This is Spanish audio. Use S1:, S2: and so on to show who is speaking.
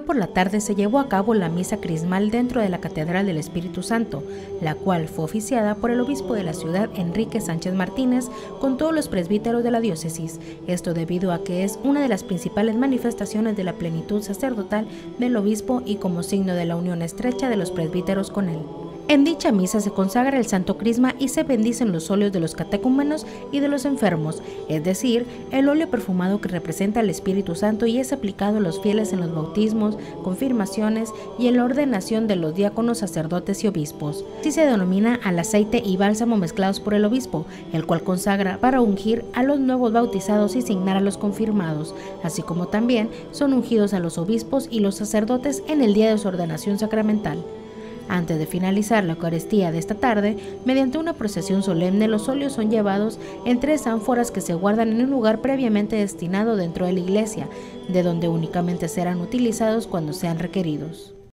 S1: por la tarde se llevó a cabo la misa crismal dentro de la Catedral del Espíritu Santo, la cual fue oficiada por el obispo de la ciudad, Enrique Sánchez Martínez, con todos los presbíteros de la diócesis. Esto debido a que es una de las principales manifestaciones de la plenitud sacerdotal del obispo y como signo de la unión estrecha de los presbíteros con él. En dicha misa se consagra el Santo Crisma y se bendicen los óleos de los catecúmenos y de los enfermos, es decir, el óleo perfumado que representa al Espíritu Santo y es aplicado a los fieles en los bautismos, confirmaciones y en la ordenación de los diáconos, sacerdotes y obispos. Así se denomina al aceite y bálsamo mezclados por el obispo, el cual consagra para ungir a los nuevos bautizados y signar a los confirmados, así como también son ungidos a los obispos y los sacerdotes en el día de su ordenación sacramental. Antes de finalizar la Eucaristía de esta tarde, mediante una procesión solemne, los óleos son llevados en 3 ánforas que se guardan en un lugar previamente destinado dentro de la iglesia, de donde únicamente serán utilizados cuando sean requeridos.